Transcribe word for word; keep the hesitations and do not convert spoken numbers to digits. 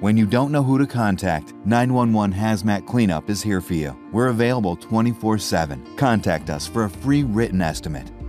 When you don't know who to contact, nine one one Hazmat Cleanup is here for you. We're available twenty-four seven. Contact us for a free written estimate.